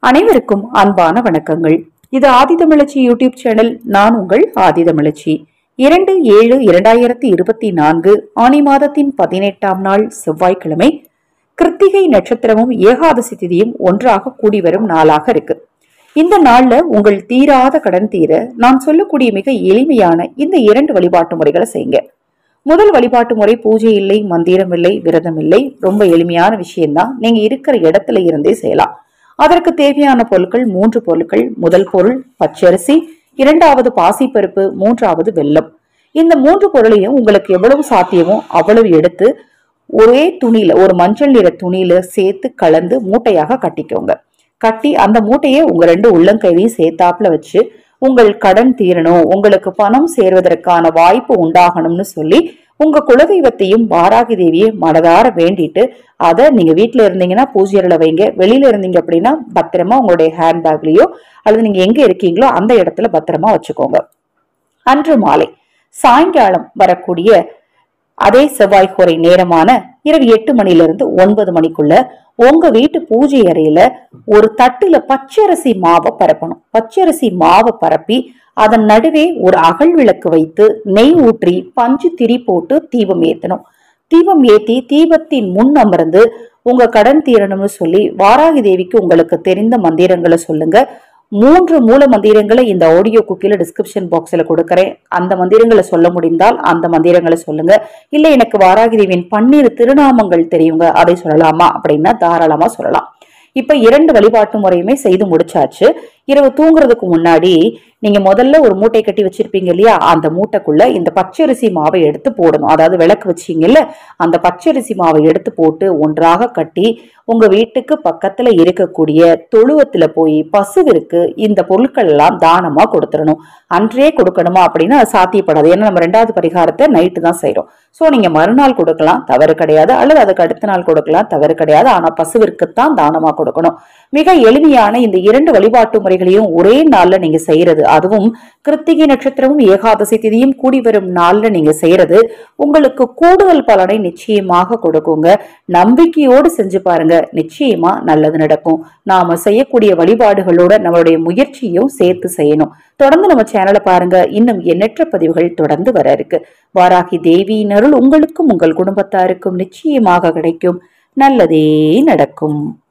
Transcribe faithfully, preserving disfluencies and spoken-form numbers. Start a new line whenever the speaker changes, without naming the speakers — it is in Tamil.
அனைவருக்கும் அன்பான வணக்கங்கள். இது ஆதிதமிழச்சி யூடியூப் சேனல். நான் உங்கள் ஆதிதமிழச்சி. இரண்டு ஏழு இரண்டாயிரத்தி இருபத்தி நான்கு ஆனி மாதத்தின் பதினெட்டாம் நாள் செவ்வாய்க்கிழமை. கிருத்திகை நட்சத்திரமும் ஏகாதசி திதியும் ஒன்றாக கூடி வரும் நாளாக இருக்கு. இந்த நாள்ல உங்கள் தீராத கடன் தீர நான் சொல்லக்கூடிய மிக எளிமையான இந்த இரண்டு வழிபாட்டு முறைகளை செய்யுங்க. முதல் வழிபாட்டு முறை பூஜை இல்லை, மந்திரம் இல்லை, விரதம் இல்லை. ரொம்ப எளிமையான விஷயம்தான். நீங்க இருக்கிற இடத்துல இருந்தே செய்யலாம். அதற்கு தேவையான பொருட்கள் மூன்று பொருட்கள். முதல் பொருள் பச்சரிசி, இரண்டாவது பாசிப்பருப்பு, மூன்றாவது வெல்லம். இந்த மூன்று பொருளையும் உங்களுக்கு எவ்வளவு சாத்தியமோ அவ்வளவு எடுத்து ஒரே துணியில, ஒரு மஞ்சள் நிற துணியில சேர்த்து கலந்து மூட்டையாக கட்டிக்கோங்க. கட்டி அந்த மூட்டையை உங்க ரெண்டு உள்ளங்கையிலையும் சேர்த்தாப்புல வச்சு, உங்கள் கடன் தீரணும், உங்களுக்கு பணம் சேர்வதற்கான வாய்ப்பு உண்டாகணும்னு சொல்லி உங்க குலதெய்வத்தையும் வாராகி தேவியை மனதார வேண்டிட்டு அதை நீங்க வீட்டுல இருந்தீங்கன்னா பூஜை அறையில வைங்க. வெளியில இருந்தீங்க அப்படின்னா பத்திரமா உங்களுடைய ஹேண்ட்பேக்லயோ அல்லது நீங்க எங்க இருக்கீங்களோ அந்த இடத்துல பத்திரமா வச்சுக்கோங்க. அன்று மாலை சாயங்காலம் வரக்கூடிய அதே செவ்வாய் கோரை நேரமான இரவு எட்டு மணில இருந்து ஒன்பது மணிக்குள்ள உங்க வீட்டு பூஜை அறையில ஒரு தட்டுல பச்சரிசி மாவை பரப்பணும். பச்சரிசி மாவை பரப்பி அதன் நடுவே ஒரு அகல் விளக்கு வைத்து நெய் ஊற்றி பஞ்சு திரி போட்டு தீபம் ஏத்தணும். தீபம் ஏத்தி தீபத்தின் முன் அமர்ந்து உங்க கடன் தீரணும்னு சொல்லி வாராகி தேவிக்கு உங்களுக்கு தெரிந்த மந்திரங்களை சொல்லுங்க. மூன்று மூல மந்திரங்களை இந்த ஆடியோ குக்கில டிஸ்கிரிப்ஷன் பாக்ஸ்ல கொடுக்கறேன். அந்த மந்திரங்களை சொல்ல முடிந்தால் அந்த மந்திரங்களை சொல்லுங்க. இல்ல எனக்கு வாராகி தேவியின் பன்னிரு திருநாமங்கள் தெரியுங்க, அதை சொல்லலாமா அப்படின்னா தாராளமா சொல்லலாம். இப்ப இரண்டு வழிபாட்டு முறையுமே செய்து முடிச்சாச்சு. இரவு தூங்குறதுக்கு முன்னாடி நீங்க முதல்ல ஒரு மூட்டை கட்டி வச்சிருப்பீங்க இல்லையா, அந்த மூட்டைக்குள்ள இந்த பச்சரிசி மாவை எடுத்து போடணும். அதாவது விளக்கு வச்சீங்கல்ல, அந்த பச்சரிசி மாவை எடுத்து போட்டு ஒன்றாக கட்டி உங்க வீட்டுக்கு பக்கத்துல இருக்கக்கூடிய தொழுவத்துல போய் பசுவிற்கு இந்த பொருட்கள் எல்லாம் தானமா கொடுத்துடணும். அன்றே கொடுக்கணுமா அப்படின்னா அது சாத்தியப்படாது. ஏன்னா நம்ம ரெண்டாவது பரிகாரத்தை நைட்டு தான் செய்யறோம். சோ நீங்க மறுநாள் கொடுக்கலாம், தவறு கிடையாது. அல்லது அதுக்கு அடுத்த நாள் கொடுக்கலாம், தவறு கிடையாது. ஆனா பசுவிற்குத்தான் தானமா கொடுக்கணும். மிக எளிமையான இந்த இரண்டு வழிபாட்டு முறைகளையும் ஒரே நாள்ல நீங்க செய்யறது, அதுவும் கிருத்திகை நட்சத்திரமும் ஏகாதசி திதியும் கூடி வரும் நாள்ல நீங்க செய்யறது உங்களுக்கு கூடுதல் பலனை நிச்சயமாக கொடுக்குங்க. நம்பிக்கையோடு செஞ்சு பாருங்க, நிச்சயமா நல்லது நடக்கும். நாம செய்யக்கூடிய வழிபாடுகளோட நம்மளுடைய முயற்சியும் சேர்த்து செய்யணும். தொடர்ந்து நம்ம சேனலை பாருங்க. இன்னும் எண்ணற்ற பதிவுகள் தொடர்ந்து வர இருக்கு. வாராகி தேவியின் அருள் உங்களுக்கும் உங்கள் குடும்பத்தாருக்கும் நிச்சயமாக கிடைக்கும். நல்லதே நடக்கும்.